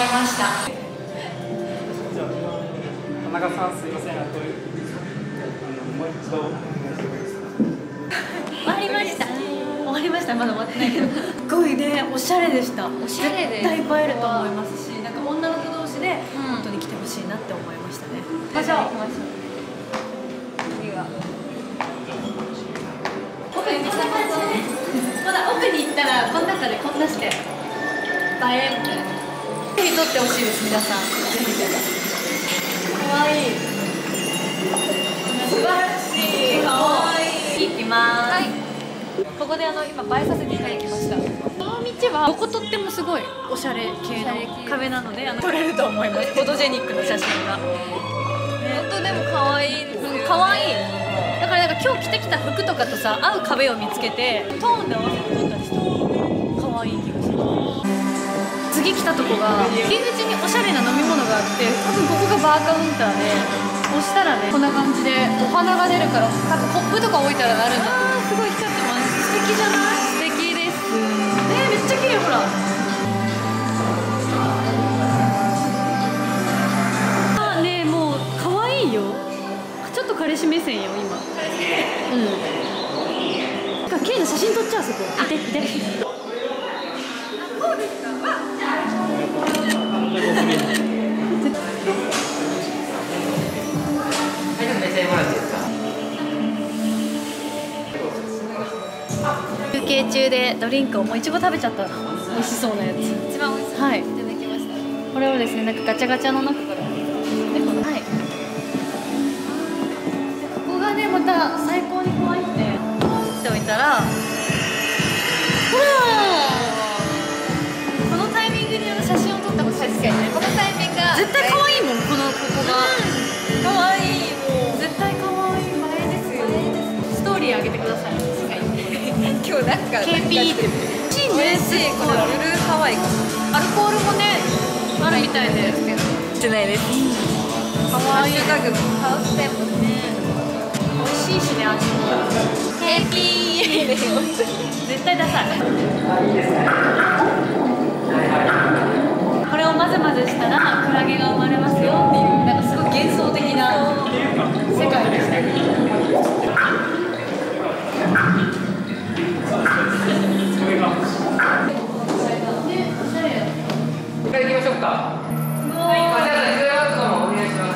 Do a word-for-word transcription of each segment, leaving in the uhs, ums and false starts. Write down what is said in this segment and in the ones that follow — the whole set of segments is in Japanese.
ました。 じゃあ田中さん、すいません、あともう一度お願いしてもいいですか。 終わりました。終わりました。まだ終わってないけど、すごいね、おしゃれでした。おしゃれで絶対映えると思いますし、なんか女の子同士で本当に来てほしいなって思いましたね。行きましょう。次は奥にこんな感じでね。まだ奥に行ったらこの中でこんなして映えみたいな。ぜひ撮ってほしいです、皆さん。ぜひぜひ。可愛い。素晴らしい。可愛い。行きます。はい。ここであの今映えさせていただきました。この道はどこ撮ってもすごいおしゃれ系の壁なので、あの撮れると思います。フォトジェニックの写真が。本当でも可愛いですよ。可愛い。だからなんか今日着てきた服とかとさ合う壁を見つけてトーンで合わせて撮ったりしたら可愛い気がします。次来たとこが入り口におしゃれな飲み物があって、多分ここがバーカウンターで押したらねこんな感じでお花が出るから、多分コップとか置いたらなるんだ。あーすごい光ってます。素敵じゃない？素敵です。えー、めっちゃ綺麗。ほらあーね、もう可愛いよ。ちょっと彼氏目線よ今。うん。なんか綺麗な写真撮っちゃう。そこ見て見て。休憩中でドリンクをもういちご食べちゃった。美味しそうなやつ。一番美味しそう。はい。いただきました。これをですね、なんかガチャガチャの中から。はい。ここがね、また最高に可愛くて、っておいたら。ほら。このタイミングで写真を撮ってほしい。確かにね。このタイミングが。絶対可愛いもん。このここが。可愛い。もう。絶対可愛い。映えですよ。ストーリー上げてください。今日なんか ケーピー ってチーム嬉しい。これブルーハワイアルコールもねあるみたいでしてないです。かわいい。ハウステンもね美味しいしね、味も ケーピー 絶対ダサい。これを混ぜ混ぜしたらクラゲが生まれますよっていう、なんかすごい幻想的な世界でしたね。 一回行きましょうか。はい、じゃあ、それはとかもお願いします。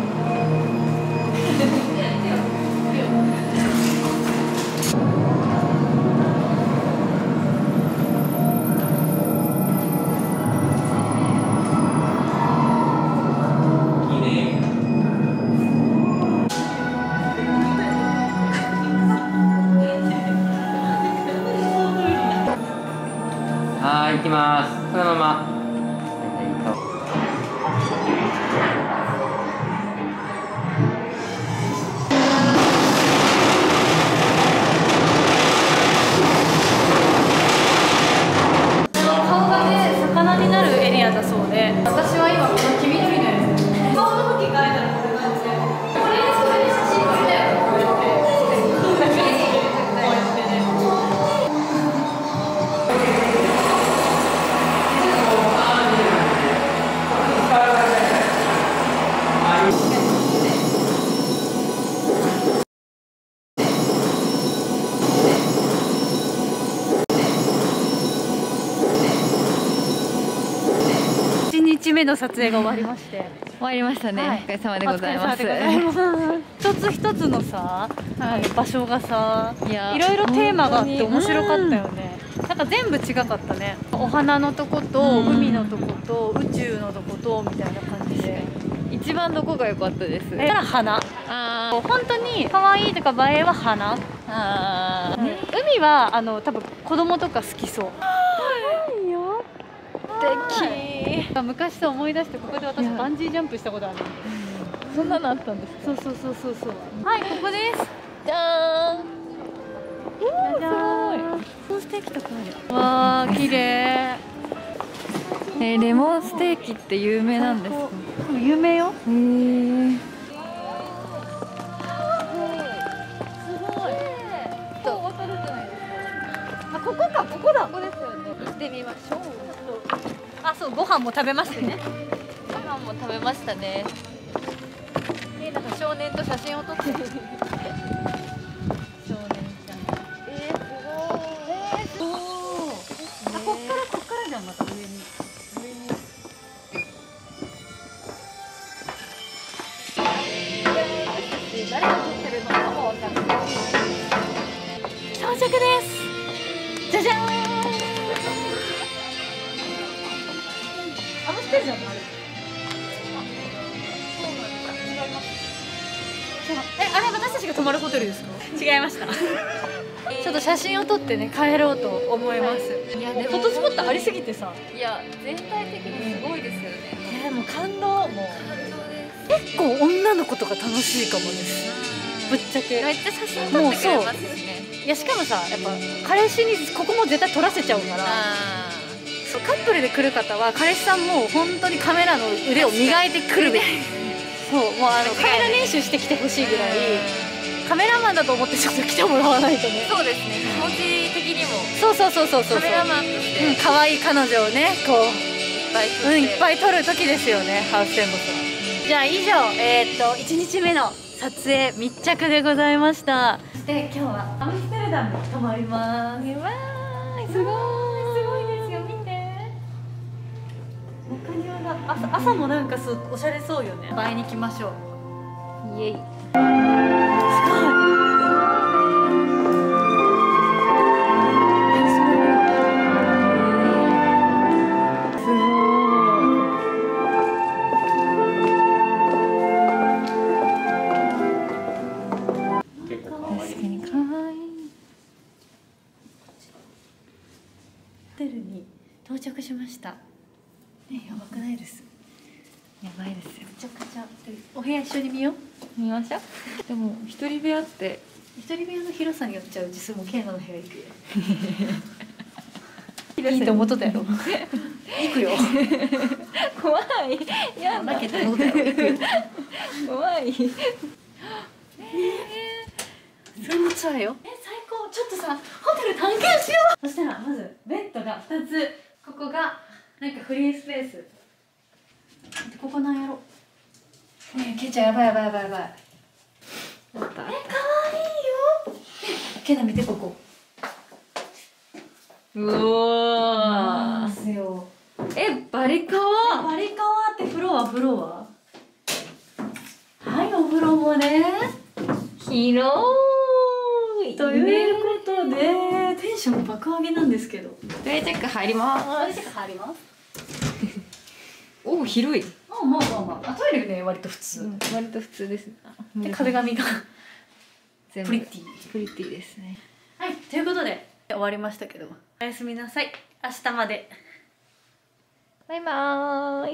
いいね。はい、行きます。そのまま。 顔がね、魚になるエリアだそうで、私は今この黄緑のやつ、顔の向き変えたらこれなんですよ。これそれで写真撮りたいよ。こうやってこうやってね。いちにちめの撮影が終わりまして、 終わりましたね、はい、お疲れ様でございます。 一つ一つのさ、はい、場所がさ、いやいろいろテーマがあって面白かったよね。なんか全部違かったね。お花のとこと海のとこと宇宙のとことみたいな感じで、 一番どこが良かったです。 え、花。あー、本当に可愛いとか映えは花。あー、ね、海はあの多分子供とか好きそう。いいよ。素敵。昔さ思い出して、ここで私バンジージャンプしたことある。 そんなのあったんですか。 そうそうそうそうそう。はい、ここです。 じゃーん。 おー、すごい。ステーキとかある。わー、綺麗。 えー、レモンステーキって有名なんですか。 有名よ。 へー。 ここか、ここだ。ここですよね。行ってみましょう。あ、 あ、そう、ご飯も食べましてね。 ご飯も食べましたね。 え、なんか少年と写真を撮ってる。少年ちゃん。 えー、すごい。 おお。あ、こっからこっからじゃん、また上に。上に。誰が撮ってるのかもわかんない。到着です。じゃじゃーん。あのステージなのあれ。え、あれ私たちが泊まるホテルですか？違いました。ちょっと写真を撮ってね帰ろうと思います。 いやでもフォトスポットありすぎてさ。 いや全体的にすごいですよね。 いやもう感動。もう結構女の子とか楽しいかもです。ぶっちゃけ。 めっちゃ写真撮ってくれますよね。 いやしかもさやっぱ彼氏にここも絶対撮らせちゃうから。 あそうカップルで来る方は彼氏さんも本当にカメラの腕を磨いてくるべき。そうもうあのカメラ練習してきてほしいぐらいカメラマンだと思ってちょっと来てもらわないとね。 そうですね。気持ち的にもそうそうそうそうそうカメラマンとしてうん可愛い彼女をねこういっぱい撮って、 うんいっぱい撮る時ですよねハウステンボスは。じゃあ以上えー、っといちにちめの撮影密着でございました。で今日はアムステルダムに泊まります。 やばいすごい。 すごいですよ見て。中庭が朝朝もなんかすおしゃれそうよね。映えに来ましょう。 イエイ。 すごい。ホテルに到着しました。ね、やばくないです。 やばいですよ。 めちゃくちゃ。お部屋一緒に見よう。 見ましょう。でも一人部屋って一人部屋の広さによっちゃう実もケイナの部屋行くよ。いいと思っとったやろ。行くよ。 怖い。やだ。 だけど思ったやろ。行くよ。 怖い。 それもツアーよ。え、最高。ちょっとさ、ホテル探検しよう。そしたらまずベッドがふたつ、ここがなんかフリースペース。でここなんやろ。ねえ、ケイちゃんやばいやばいやばいやばい。 やった。 え、可愛いよ。ケイナ見てここ。 うわあすよ。 え、バリカワ。 バリカワってフロアフロア。はい、お風呂もね。 広い。 ということで、テンション爆上げなんですけど。 トイレチェック入ります。 トイレチェック入ります。 おお、広い。 まあまあまあまあ、あトイレね割と普通。 うん、割と普通です。 で壁紙が全部プリティ。 プリティですね。 はい、ということで終わりましたけど、おやすみなさい。明日まで。 バイバーイ。